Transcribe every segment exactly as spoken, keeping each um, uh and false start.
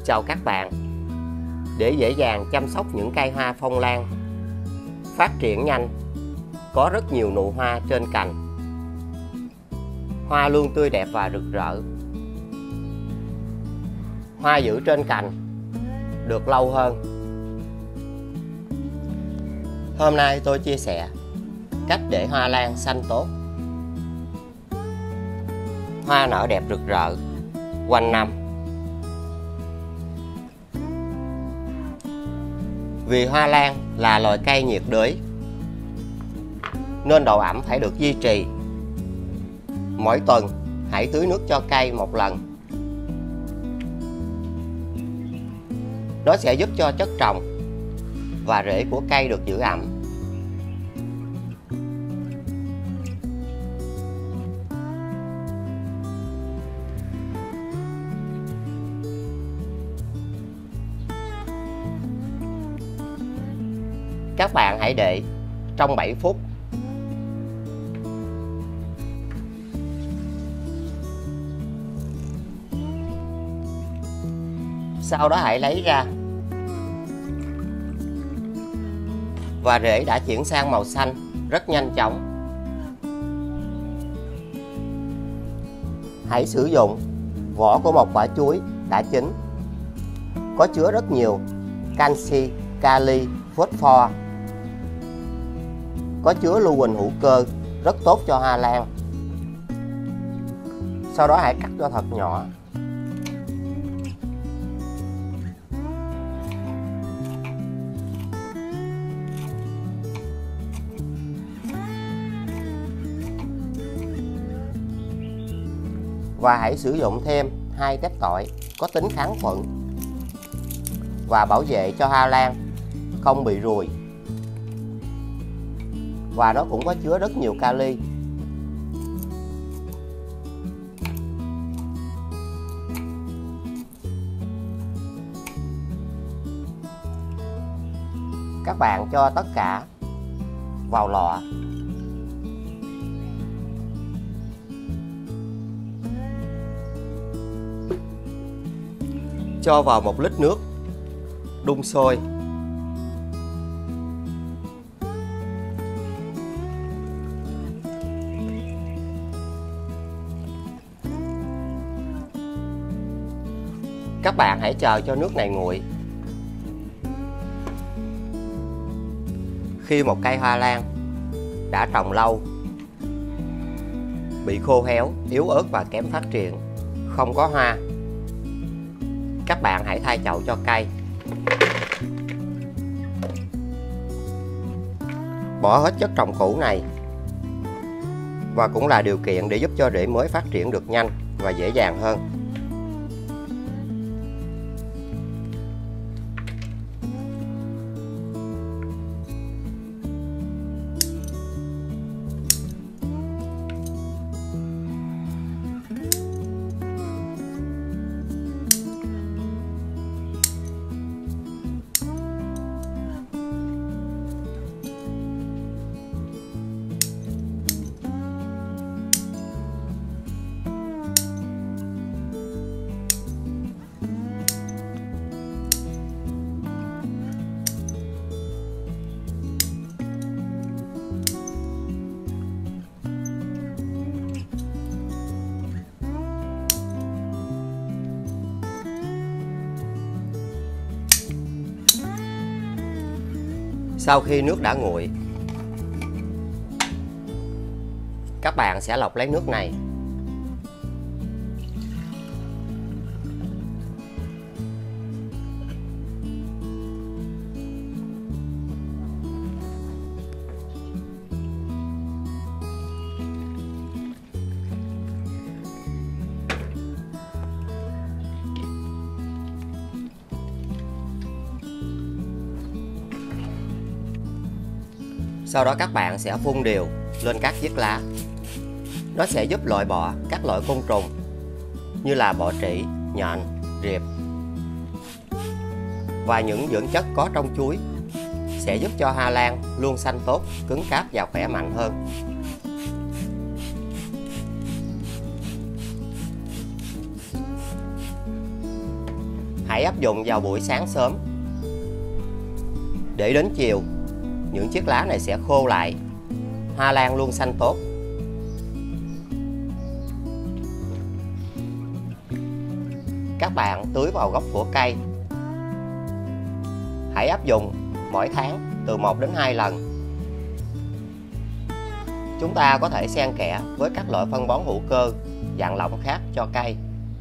Chào các bạn. Để dễ dàng chăm sóc những cây hoa phong lan phát triển nhanh, có rất nhiều nụ hoa trên cành, hoa luôn tươi đẹp và rực rỡ, hoa giữ trên cành được lâu hơn. Hôm nay tôi chia sẻ cách để hoa lan xanh tốt, hoa nở đẹp rực rỡ quanh năm. Vì hoa lan là loài cây nhiệt đới nên độ ẩm phải được duy trì. Mỗi tuần hãy tưới nước cho cây một lần. Nó sẽ giúp cho chất trồng và rễ của cây được giữ ẩm. Các bạn hãy để trong bảy phút. Sau đó hãy lấy ra. Và rễ đã chuyển sang màu xanh rất nhanh chóng. Hãy sử dụng vỏ của một quả chuối đã chín, có chứa rất nhiều canxi, kali, phosphor, có chứa lưu huỳnh hữu cơ rất tốt cho hoa lan. Sau đó hãy cắt cho thật nhỏ. Và hãy sử dụng thêm hai tép tỏi có tính kháng khuẩn và bảo vệ cho hoa lan không bị ruồi. Và nó cũng có chứa rất nhiều kali. Các bạn cho tất cả vào lọ. Cho vào một lít nước, đun sôi. Các bạn hãy chờ cho nước này nguội. Khi một cây hoa lan đã trồng lâu, bị khô héo, yếu ớt và kém phát triển, không có hoa, các bạn hãy thay chậu cho cây. Bỏ hết chất trồng cũ này, và cũng là điều kiện để giúp cho rễ mới phát triển được nhanh và dễ dàng hơn. Sau khi nước đã nguội, các bạn sẽ lọc lấy nước này. Sau đó các bạn sẽ phun đều lên các chiếc lá. Nó sẽ giúp loại bỏ các loại côn trùng như là bọ trĩ, nhện, riệp. Và những dưỡng chất có trong chuối sẽ giúp cho hoa lan luôn xanh tốt, cứng cáp và khỏe mạnh hơn. Hãy áp dụng vào buổi sáng sớm. Để đến chiều, những chiếc lá này sẽ khô lại. Hoa lan luôn xanh tốt. Các bạn tưới vào gốc của cây. Hãy áp dụng mỗi tháng từ một đến hai lần. Chúng ta có thể xen kẽ với các loại phân bón hữu cơ, dạng lỏng khác cho cây.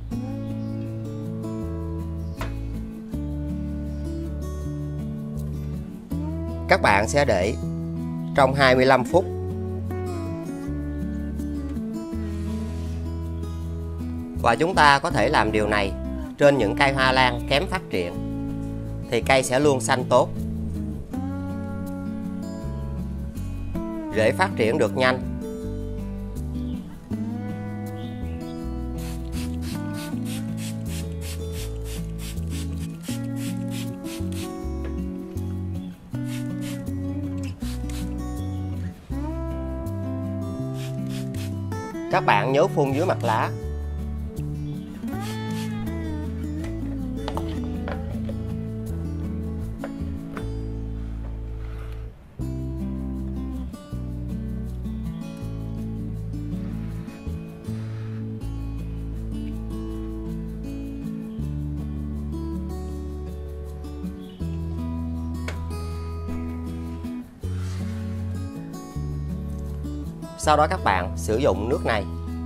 Các bạn sẽ để trong hai mươi lăm phút. Và chúng ta có thể làm điều này trên những cây hoa lan kém phát triển, thì cây sẽ luôn xanh tốt. Rễ phát triển được nhanh. Các bạn nhớ phun dưới mặt lá. Sau đó các bạn sử dụng nước này.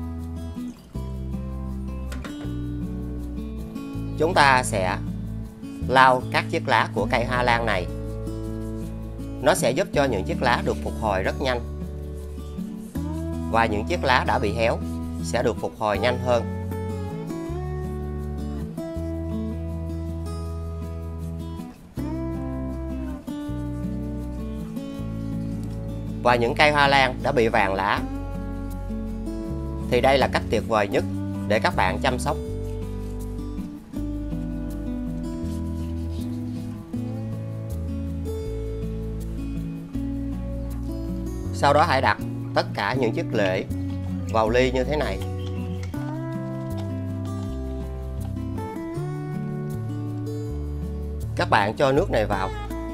Chúng ta sẽ lau các chiếc lá của cây hoa lan này. Nó sẽ giúp cho những chiếc lá được phục hồi rất nhanh. Và những chiếc lá đã bị héo sẽ được phục hồi nhanh hơn. Và những cây hoa lan đã bị vàng lá thì đây là cách tuyệt vời nhất để các bạn chăm sóc. Sau đó hãy đặt tất cả những chiếc rễ vào ly như thế này. Các bạn cho nước này vào.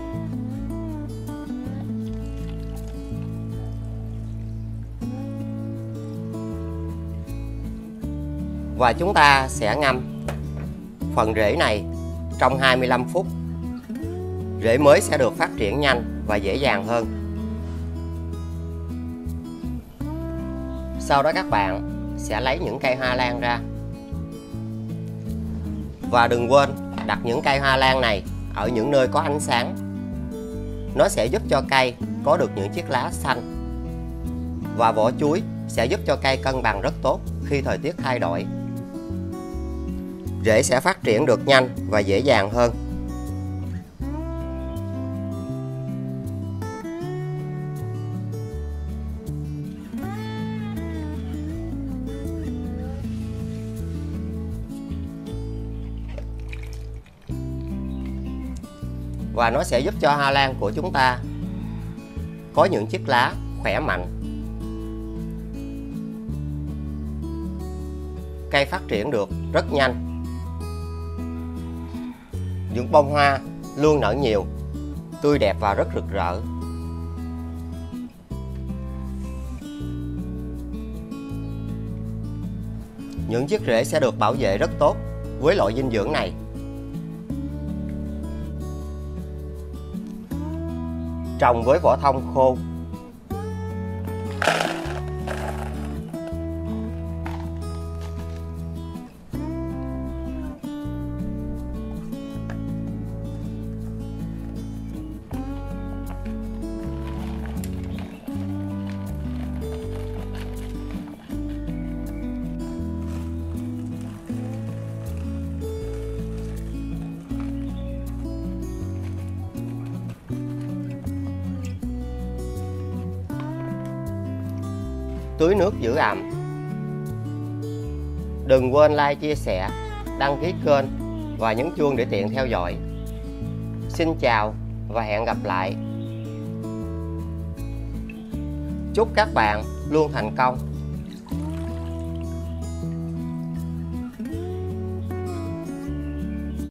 Và chúng ta sẽ ngâm phần rễ này trong hai mươi lăm phút. Rễ mới sẽ được phát triển nhanh và dễ dàng hơn. Sau đó các bạn sẽ lấy những cây hoa lan ra. Và đừng quên đặt những cây hoa lan này ở những nơi có ánh sáng. Nó sẽ giúp cho cây có được những chiếc lá xanh. Và vỏ chuối sẽ giúp cho cây cân bằng rất tốt khi thời tiết thay đổi. Rễ sẽ phát triển được nhanh và dễ dàng hơn. Và nó sẽ giúp cho hoa lan của chúng ta có những chiếc lá khỏe mạnh. Cây phát triển được rất nhanh. Những bông hoa luôn nở nhiều, tươi đẹp và rất rực rỡ. Những chiếc rễ sẽ được bảo vệ rất tốt với loại dinh dưỡng này. Trồng với vỏ thông khô. Tưới nước giữ ẩm. Đừng quên like, chia sẻ, đăng ký kênh và nhấn chuông để tiện theo dõi. Xin chào và hẹn gặp lại. Chúc các bạn luôn thành công.